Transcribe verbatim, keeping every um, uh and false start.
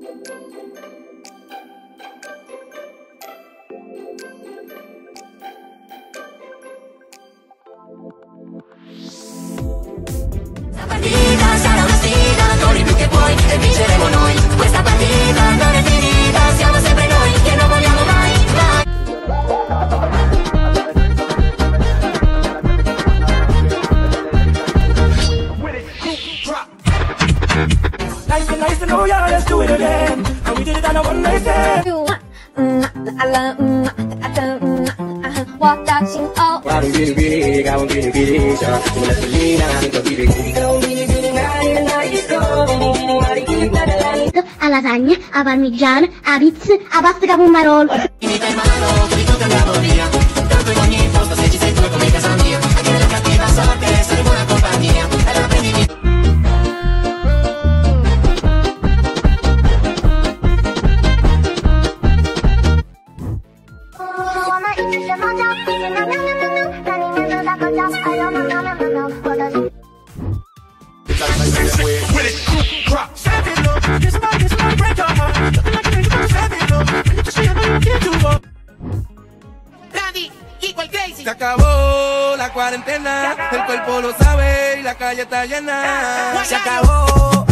Partita sarà una sfida, corri più che puoi e vinceremo noi. Questa partita non è finita, siamo sempre noi che non vogliamo mai, mai. Nice and nice to know ya, let's do it again. And we did it on a one night stand. A lasagna, a parmigiana, a pizza, a pasta capomarolo. Mi fai mano, che di tutto andiamo via. Tanto in ogni posto se ci sei tu come casa mia. Anche nella cattiva sorte sei buona compagnia. Allora prendimi. Se acabó la cuarentena, el cuerpo lo sabe y la calle está llena. Se acabó.